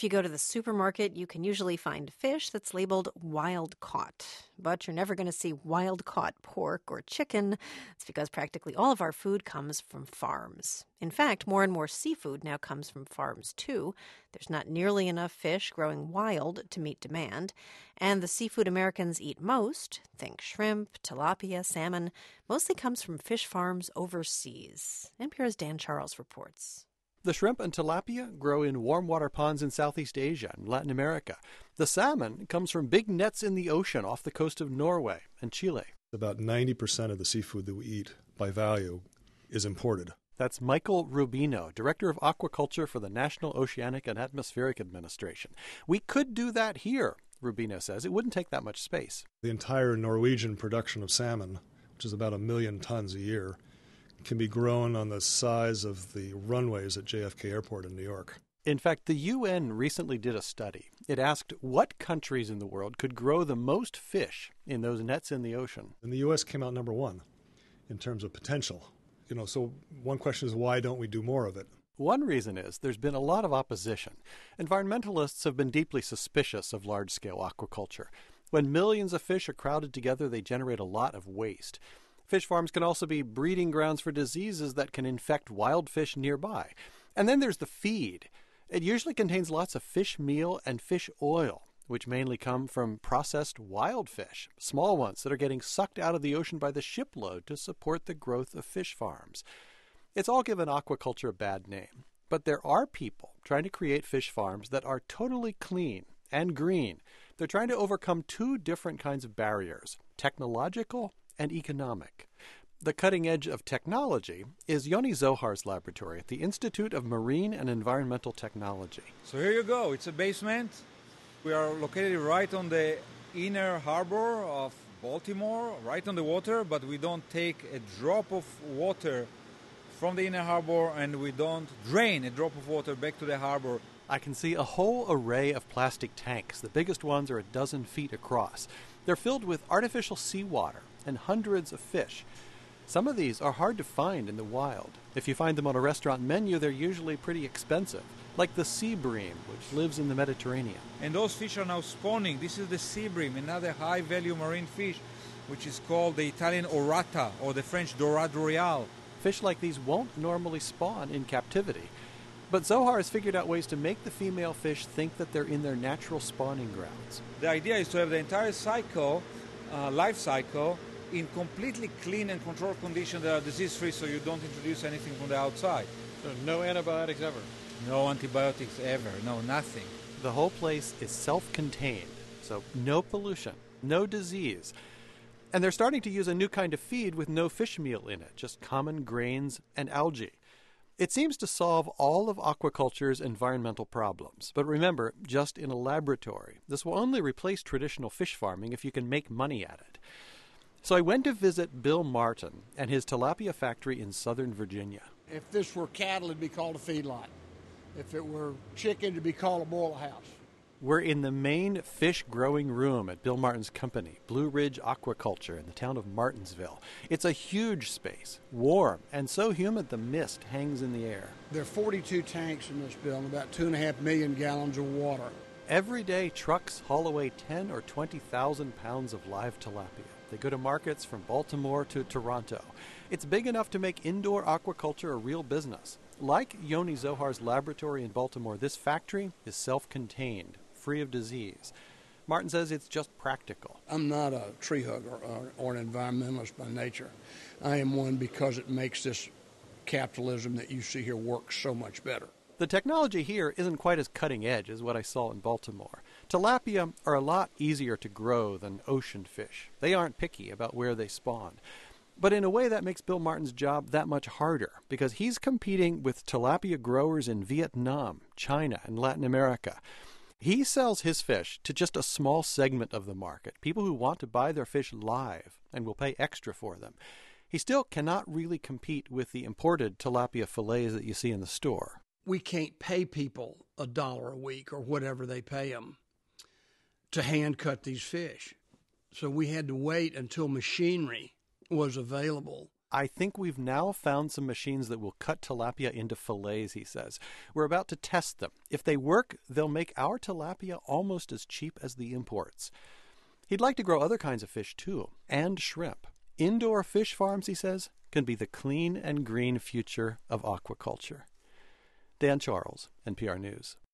If you go to the supermarket, you can usually find fish that's labeled wild caught. But you're never going to see wild caught pork or chicken. It's because practically all of our food comes from farms. In fact, more and more seafood now comes from farms too. There's not nearly enough fish growing wild to meet demand. And the seafood Americans eat most, think shrimp, tilapia, salmon, mostly comes from fish farms overseas. NPR's Dan Charles reports. The shrimp and tilapia grow in warm water ponds in Southeast Asia and Latin America. The salmon comes from big nets in the ocean off the coast of Norway and Chile. About 90% of the seafood that we eat by value is imported. That's Michael Rubino, Director of Aquaculture for the National Oceanic and Atmospheric Administration. We could do that here, Rubino says. It wouldn't take that much space. The entire Norwegian production of salmon, which is about 1 million tons a year, can be grown on the size of the runways at JFK Airport in New York. In fact, the UN recently did a study. It asked what countries in the world could grow the most fish in those nets in the ocean. And the U.S. came out number one in terms of potential. So one question is, why don't we do more of it? One reason is there's been a lot of opposition. Environmentalists have been deeply suspicious of large-scale aquaculture. When millions of fish are crowded together, they generate a lot of waste. Fish farms can also be breeding grounds for diseases that can infect wild fish nearby. And then there's the feed. It usually contains lots of fish meal and fish oil, which mainly come from processed wild fish, small ones that are getting sucked out of the ocean by the shipload to support the growth of fish farms. It's all given aquaculture a bad name. But there are people trying to create fish farms that are totally clean and green. They're trying to overcome two different kinds of barriers, technological and economic. The cutting edge of technology is Yoni Zohar's laboratory at the Institute of Marine and Environmental Technology. So here you go. It's a basement. We are located right on the inner harbor of Baltimore, right on the water, but we don't take a drop of water from the inner harbor, and we don't drain a drop of water back to the harbor. I can see a whole array of plastic tanks. The biggest ones are 12 feet across. They're filled with artificial seawater and hundreds of fish. Some of these are hard to find in the wild. If you find them on a restaurant menu, they're usually pretty expensive, like the sea bream, which lives in the Mediterranean. And those fish are now spawning. This is the sea bream, another high-value marine fish, which is called the Italian orata or the French dorade royale. Fish like these won't normally spawn in captivity. But Zohar has figured out ways to make the female fish think that they're in their natural spawning grounds. The idea is to have the entire cycle, life cycle, in completely clean and controlled conditions that are disease-free, so you don't introduce anything from the outside. So no antibiotics ever? No antibiotics ever, no, nothing. The whole place is self-contained, so no pollution, no disease. And they're starting to use a new kind of feed with no fish meal in it, just common grains and algae. It seems to solve all of aquaculture's environmental problems. But remember, just in a laboratory. This will only replace traditional fish farming if you can make money at it. So I went to visit Bill Martin and his Tilapia Factory in Southern Virginia. If this were cattle, it'd be called a feedlot. If it were chicken, it'd be called a boiler house. We're in the main fish growing room at Bill Martin's company, Blue Ridge Aquaculture, in the town of Martinsville. It's a huge space, warm, and so humid the mist hangs in the air. There are 42 tanks in this building, about 2.5 million gallons of water. Every day, trucks haul away 10 or 20,000 pounds of live tilapia. They go to markets from Baltimore to Toronto. It's big enough to make indoor aquaculture a real business. Like Yoni Zohar's laboratory in Baltimore, this factory is self-contained, free of disease. Martin says it's just practical. I'm not a tree hugger or an environmentalist by nature. I am one because it makes this capitalism that you see here work so much better. The technology here isn't quite as cutting edge as what I saw in Baltimore. Tilapia are a lot easier to grow than ocean fish. They aren't picky about where they spawn. But in a way that makes Bill Martin's job that much harder because he's competing with tilapia growers in Vietnam, China, and Latin America. He sells his fish to just a small segment of the market, people who want to buy their fish live and will pay extra for them. He still cannot really compete with the imported tilapia fillets that you see in the store. We can't pay people $1 a week or whatever they pay them to hand cut these fish. So we had to wait until machinery was available I think we've now found some machines that will cut tilapia into fillets, he says. We're about to test them. If they work, they'll make our tilapia almost as cheap as the imports. He'd like to grow other kinds of fish, too, and shrimp. Indoor fish farms, he says, can be the clean and green future of aquaculture. Dan Charles, NPR News.